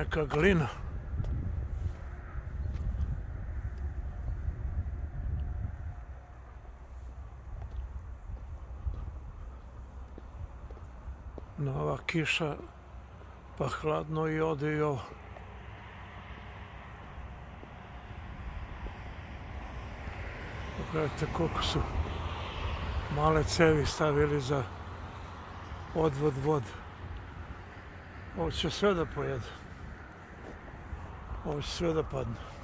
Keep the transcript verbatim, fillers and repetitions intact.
neka glina. Nova kiša, pa hladno i ode i ovo. Pogledajte koliko su male cevi stavili za odvod vode. Ovo će sve da pojede. Ovo će sve da padne.